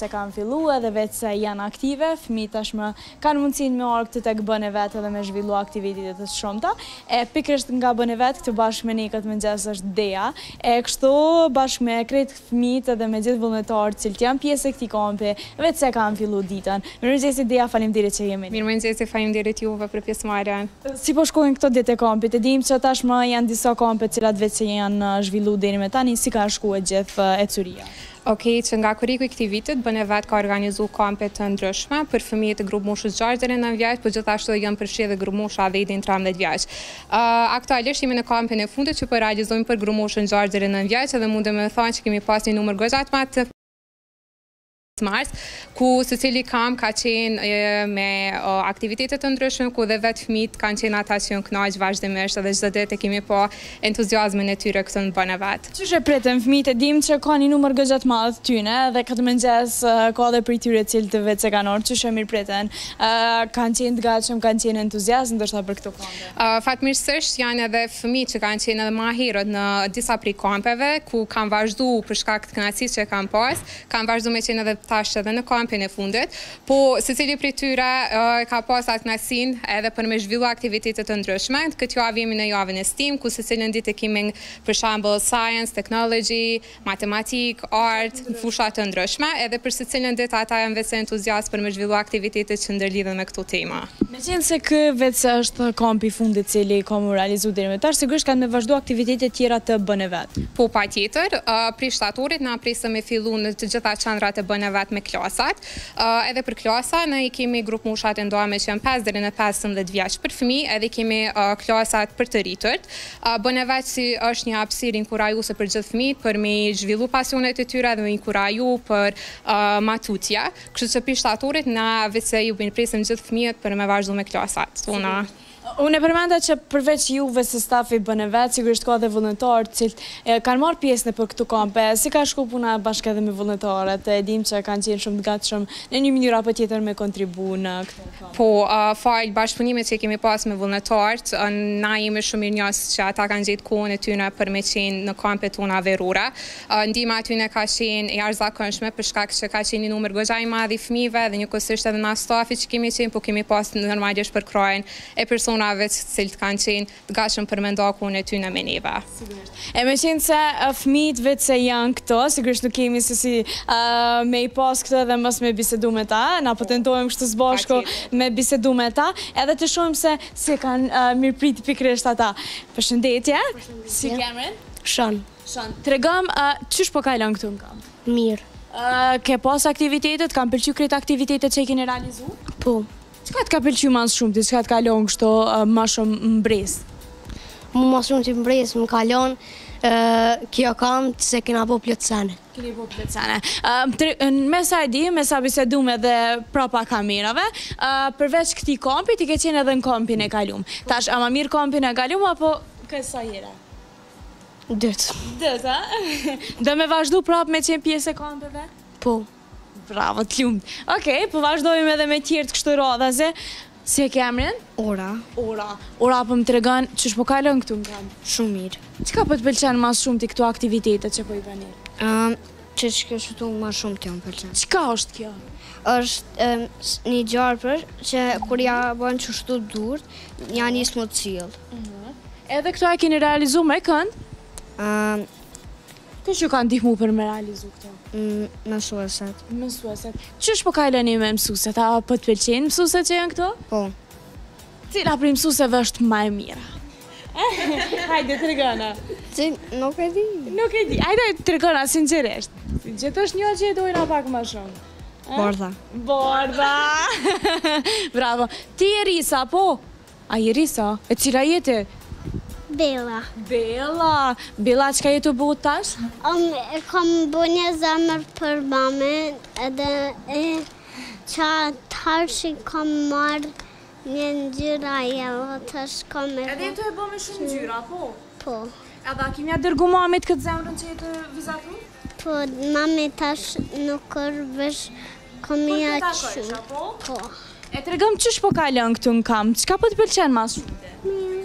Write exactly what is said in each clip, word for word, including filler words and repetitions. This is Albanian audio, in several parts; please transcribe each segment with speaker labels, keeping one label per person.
Speaker 1: vetë se kanë fillu edhe vetë se janë aktive, fëmijët tashmë kanë mundësinë me orë këtë tek bën e vetë edhe me zhvillu aktivitetet të shumta. E pikërisht nga bën e vetë këtu bashkë me ne këtë mëngjes është Dea. E kështu bashkë me krejt fëmijët edhe me gjithë vullnetarët cilët janë pjesë e këtij kampi, vetë se kanë fillu ditën. Mirëmëngjes Dea, faleminderit që jemi.
Speaker 2: Mirëmëngjes, faleminderit juve për pjesëmarrjen.
Speaker 1: Si po shkojnë këto ditë e kampit? E dim që tashmë janë disa kampe të cilat vetë se janë zhvillu deri me tani, si ka shkuar gjithë Ecuria?
Speaker 2: Okej, që nga kuriku i këtij vitit, Bën e Vet ka organizu kampe të ndryshme për fëmijët e grup moshës gjashtë deri në nëntë vjeç, por gjithashtu janë përfshirë edhe grup mosha deri në tridhjetë vjeç. Uh, aktualisht jemi në kampin e fundit që po realizojmë për grup moshën gjashtë deri në nëntë vjeç, edhe mundem të them që kemi pas një numër goxha të madh mars, ku secili kamp ka qenë e, me o, aktivitete të ndryshme, ku dhe vetë fëmijët kanë qenë ata që janë kënaqur vazhdimisht edhe çdo ditë kemi pa entuziazmin e tyre këtu në Bën e Vet.
Speaker 1: Ç'është e pritën fëmijët? E dim që ka një numër goxha të madh tyne dhe këtë mëngjes ka edhe për tyre të cilët vetë se kanë orë, ç'është e mirë pritën. Uh, kanë qenë të gatshëm, kanë qenë entuziast ndoshta për këto kampe.
Speaker 2: Uh, Fatmirësisht janë edhe fëmijë që kanë qenë edhe më herët në disa prej kampeve, ku kanë vazhduar për shkak të kënaqësisë që kanë pas, kanë vazhduar me qenë edhe tash edhe në kampin e fundit, po secili prej tyre uh, ka pas atë kënaqësinë edhe për me zhvillu aktivitete të ndryshme. Këtë javë jemi në javën e STEAM, ku secilën ditë kemi për shembull science, technology, matematik, art, fusha të ndryshme, edhe për secilën ditë ata janë vetë entuziast për me zhvillu aktivitete që ndërlidhen me këto tema.
Speaker 1: Meqense se kë vetë se është kampi i fundit cili ka mu realizu deri më tash, sigurisht kanë me vazhdu aktivitete tjera të Bën e Vet.
Speaker 2: Po patjetër, uh, prej shtatorit na presëm me fillu në të gjitha qendrat e Bën e Vet me klasat. Uh, edhe për klasa, ne i kemi grup moshat e ndome që janë pesë deri në pesëmbëdhjetë vjeç për fëmijë, edhe kemi uh, klasat për të rriturt. Uh, Bën e Vet si është një hapësirë inkurajuese për gjithë fëmijët për me zhvillu pasionet e tyre dhe me inkuraju për uh, matutje. Kështu që për shtatorit na vetë ju bën presëm gjithë fëmijët për me vazhdu me klasat. Tona.
Speaker 1: Unë e përmenda që përveç juve se stafi Bën e Vet, sigurisht ka dhe vullnetarë të cilët kanë marrë pjesë në për këtu kampe. Si ka shku puna bashkë edhe me vullnetarët? E dim që kanë qenë shumë të gatshëm në një mënyrë apo tjetër me kontribu në këtë kamp.
Speaker 2: Po, uh, fal bashkëpunimet që kemi pas me vullnetarët, uh, na jemi shumë mirënjohës që ata kanë gjetë kohën e tyre për me qenë në kampet tona verore. Uh, ndihma atyne ka qenë e jashtëzakonshme për shkak që ka qenë një numër goxha i madh i fëmijëve dhe njëkohësisht edhe na stafi që kemi qenë, po kemi pas normalisht për krajen e personave të cilët kanë qenë të gatshëm për me nda kohën e tyre me neve.
Speaker 1: E me qenë se fëmijët vetë se janë këto, sigurisht nuk kemi se si uh, me i pas këto dhe mos me bisedu me ta, na po tentojmë kështu së bashku me bisedu me ta, edhe të shohim se si kanë uh, mirëprit pikërisht ata. Përshëndetje. Si kemrin?
Speaker 3: Shan.
Speaker 1: Shan. Tregom, uh, çish po kalon këtu në kamp?
Speaker 3: Mirë.
Speaker 1: Uh, ke pas aktivitetet, kanë pëlqyer krejt aktivitetet që i keni realizu?
Speaker 3: Po.
Speaker 1: Çka të ka pëlqyer më shumë ti, çka të kalon kështu uh, më shumë mbres?
Speaker 3: Mu më shumë që mbres më kalon uh, kjo kam se kena po plotësene.
Speaker 1: Keni po plotësene. Uh, me sa e di, me sa bisedum edhe prapa kamerave, uh, përveç këtij kampi ti ke qenë edhe në kampin e kalum. Tash, a më mirë kampin e kalum apo kësa jera?
Speaker 3: Dëtë.
Speaker 1: Dëtë, a? Do me vazhdu prapë me qenë pjesë e kampeve?
Speaker 3: Po.
Speaker 1: Bravo, të lumt. Okej, po vazhdojmë edhe me tjerë të kështu radhaze. Si e ke emrin?
Speaker 3: Ora.
Speaker 1: Ora. Ora po më tregon ç'ish po kalon këtu në kamp.
Speaker 3: Shumë mirë.
Speaker 1: Çka po të pëlqen më shumë ti këto aktivitetet që po i bëni?
Speaker 3: Um, që që shtu më shumë të më pëlqen.
Speaker 1: Çka është kjo?
Speaker 3: është um, një gjarëpër që kur ja bën që shtu durët, ja njësë më të cilë.
Speaker 1: Uh -huh. Edhe këto e keni realizu me kënd?
Speaker 3: Um,
Speaker 1: Të që kanë ndihmu për me realizu këto?
Speaker 3: Mësueset.
Speaker 1: Mësueset. Qysh po kaloni me mësueset? A po të pëlqejnë mësueset që janë këto?
Speaker 3: Po.
Speaker 1: Cila prej mësueseve është më e mira? Hajde, tregona.
Speaker 3: Që nuk e di.
Speaker 1: Nuk e di. Hajde, tregona sinqerisht. Gjithë është një që e dojna pak më shumë.
Speaker 3: Bordha.
Speaker 1: Bordha. Bravo. Ti je Risa, po? A je Risa? E cila jete?
Speaker 4: Bella.
Speaker 1: Bella. Bella, qka jetu bu tash?
Speaker 4: Um, kam bu një zemër për mame, edhe e, qa tash kam marrë një ngjyra jelë, tash kam e...
Speaker 1: Edhe jetu e bo me shumë ngjyra, po?
Speaker 4: Po.
Speaker 1: Edhe a kimja dërgu mamit këtë zemrën që jetu vizatu?
Speaker 4: Po, mami tash nuk është vesh kam
Speaker 1: Po
Speaker 4: ja
Speaker 1: të
Speaker 4: që.
Speaker 1: takojsh, po?
Speaker 4: Po.
Speaker 1: E të regëm qësh po kalon këtu në kamp? Qka po të pëlqen mas shumë?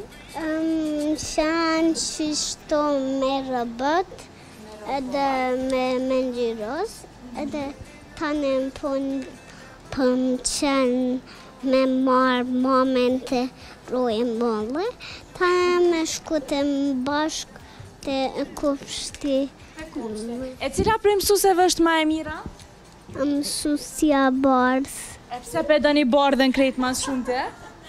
Speaker 4: Um, shanë që shto me robot, edhe me, me ngjyros, edhe tani në punë për më qenë me marë momente rojë mëllë, tani me shkute më bashkë të kupshti.
Speaker 1: E cila prej mësuseve është ma e mira?
Speaker 4: Mësusja bardhë.
Speaker 1: E pse pe do një bardhën krejt mas shumë të?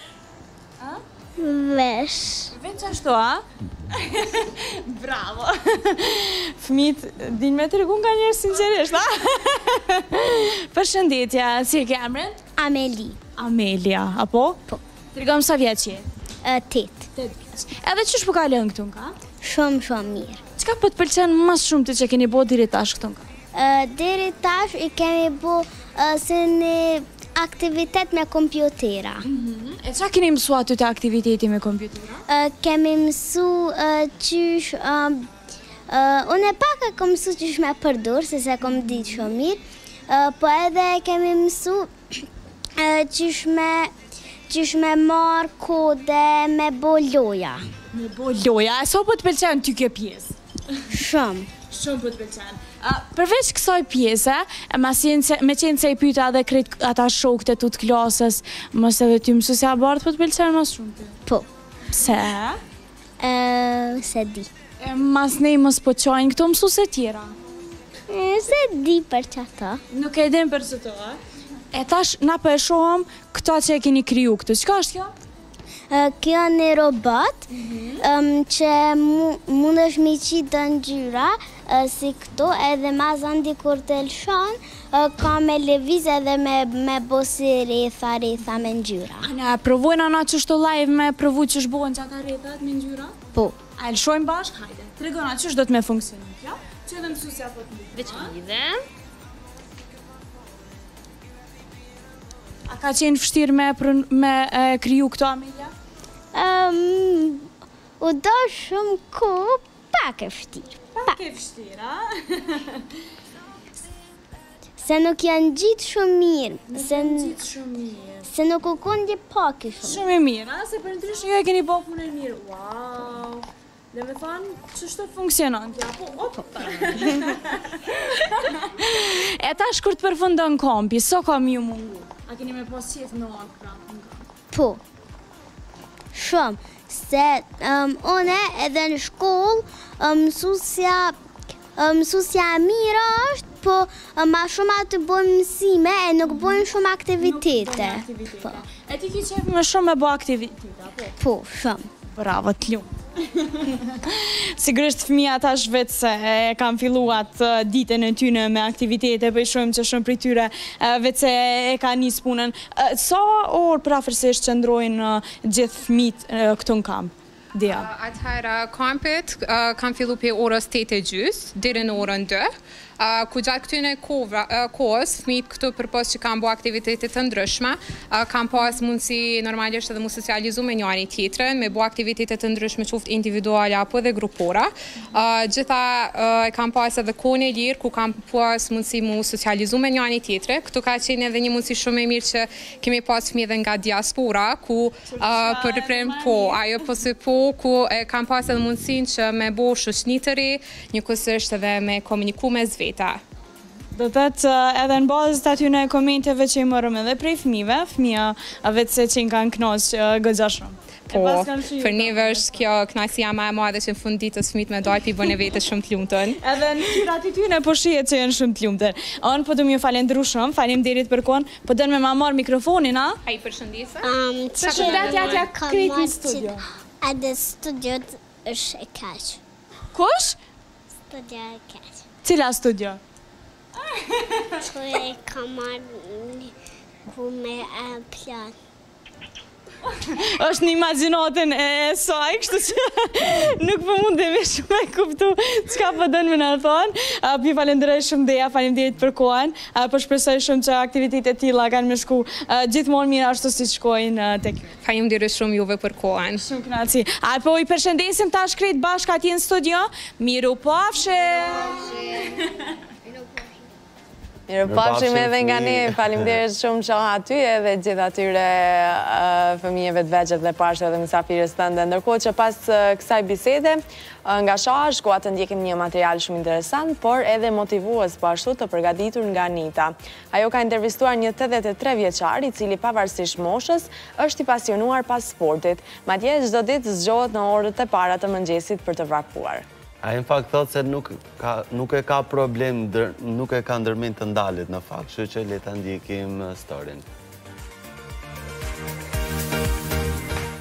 Speaker 4: Vesh.
Speaker 1: Veç ashtu, a? Bravo! Fëmit, din me të rëgun ka njerë sinqerisht, a? Përshëndetja, si e ke emrin?
Speaker 4: Ameli.
Speaker 1: Amelia, apo?
Speaker 4: Po.
Speaker 1: Të rëgëm sa vjetë që je?
Speaker 4: Tet.
Speaker 1: Tet vjeç. Edhe qësh po kalën këtu nga?
Speaker 4: Shumë, shumë mirë.
Speaker 1: Qka po të pëlqen mas shumë të që keni bo diri tash këtu nga?
Speaker 4: Diri tash i kemi bo se një aktivitet me kompjutera.
Speaker 1: E qa keni mësu aty të aktiviteti me kompjutera?
Speaker 4: Kemi mësu qysh... Unë e pak e kom mësu qysh me përdur, se se kom ditë shumë mirë, po edhe kemi mësu qysh me qysh me marë kode me bo loja.
Speaker 1: Me bo loja, e sa po të pëlqen ty kjo pjesë?
Speaker 4: Shumë.
Speaker 1: Shumë po të pëlqen. Përveç kësaj pjese, me qenë se i pyta dhe krejt ata shokët e tu të klasës, mos edhe ty mësusja bardhë po të pëlqen mas shumë të?
Speaker 4: Po.
Speaker 1: Pse?
Speaker 4: Se di.
Speaker 1: Mas nej mos po qajnë këto mësuse tjera?
Speaker 4: Se di për që ato.
Speaker 1: Nuk e din për që to, e? E tash, na për e shohëm këta që e keni kriju këtu. Qka është kjo?
Speaker 4: Kjo një robot që mund është mi qitë të ngjyra si këto edhe ma zandi kur të lëshon ka me leviz edhe me bosi retha, retha me ngjyra.
Speaker 1: A ne provojnë ana që shto live me provu që shbohen që ata rethat me ngjyra?
Speaker 4: Po.
Speaker 1: A e lëshojnë bashk? Hajde. Të regona që shdo të me funksionit, ja? Që edhe mësusja po të një.
Speaker 5: Veç lidhe.
Speaker 1: A ka qenë fështirë me kriju këto, Amelia?
Speaker 4: U do shumë ku, pak e fështirë.
Speaker 1: Pak e fështirë, a?
Speaker 4: Se nuk janë gjitë shumë mirë.
Speaker 1: Nuk janë gjitë shumë mirë.
Speaker 4: Se nuk u kondi pak e shumë.
Speaker 1: Shumë e mirë, a? Se për ndryshë jo e keni bo punë e mirë. Wow! Dhe me thanë, që shto funksionon tja? Po, opa! E ta shkur të përfundon kompi, so kam ju mungu? A keni me pas qetë në orë pra?
Speaker 4: Po. Shumë, se one edhe në shkollë mësusja mira është, po ma shumë atë bojnë mësime e nuk bojnë shumë aktivitete.
Speaker 1: E ti ki qef me shumë me bo aktivitete, po?
Speaker 4: Po, shumë.
Speaker 1: Bravo, t'lumë. Sigurisht fëmija tash vetë se e kam filluat ditën e tyne me aktivitete, për i shumë që shumë për i tyre vetë se e ka njës punën. Sa orë prafërsisht që ndrojnë gjithë fëmit këtu në kamp? Dea?
Speaker 2: Atëherë, kampit kam fillu për orës tetë e gjys, deri në orën dy. Ku gjatë këtyne kohës, fëmijët këtu për pas që kam bo aktivitetet të ndryshme, kam pas mundësi normalisht edhe mu socializu me njëri tjetërën, me bo aktivitetet të ndryshme qoftë individuale apo dhe grupora. Gjitha e kam pas edhe kone lirë, ku kam pas mundësi mu socializu me njëri tjetërë. Këtu ka qenë edhe një mundësi shumë e mirë që kemi pas fëmijë edhe nga diaspora, ku për rëprem po, ajo po se po, ku kam pas edhe mundësin që me bo shoqni të re, njëkohësisht edhe me komuniku me zveta.
Speaker 1: Do të të edhe në bazë të atyne komenteve që i mërëm edhe prej fëmive, fëmija vetë se që i kanë knasë që gëgja shumë.
Speaker 2: Po, për neve është kjo knasësia ma e madhe që në fund ditës fëmijët me dojtë i bëne vete shumë të lumëtën.
Speaker 1: Edhe në tyra të tyne po shijet që jenë shumë të lumëtën. Onë po du m'ju falendru shumë, falim derit për konë, po dënë me ma marë mikrofonin, a?
Speaker 2: A i përshëndisa?
Speaker 1: Përshëndetja atja krejt në studio.
Speaker 4: Edhe studiot është e kaqë.
Speaker 1: Kush?
Speaker 4: Studio e kaqë.
Speaker 1: Cila studio?
Speaker 4: Që e ka marrë ku me e planë.
Speaker 1: është një imaginatën e saj, kështu që nuk po mund dhe me shumë e kuptu qka po dënë me në thonë. Pi falenderoj shumë Deja, faleminderit për kohën, po shpresoj shumë që aktivitetet tilla kanë me shku gjithmonë mirë ashtu si shkojnë tek.
Speaker 2: Faleminderit shumë juve për kohën.
Speaker 1: Shumë kënaqësi. A po i përshëndesim tash krejt bashkë atje në studio. Miru pafshi!
Speaker 5: Mirë pafshim edhe nga ne, faleminderit shumë që aty edhe gjithë atyre fëmijëve të vegjël dhe pashve dhe mysafirës tënde. Ndërkohë që pas kësaj bisede, nga shoha shkoa të ndjekim një material shumë interesant, por edhe motivues po ashtu të përgatitur nga Anita. Ajo ka intervistuar një tetëdhjetë e tre vjeçar, i cili pavarësisht moshës është i pasionuar pas sportit. Madje çdo ditë zgjohet në orët e para të mëngjesit për të vrakuar.
Speaker 6: A në fakt thot se nuk e ka problem, nuk e ka ndërmend të ndalet në fakt, kështu që le ta ndjekim storin.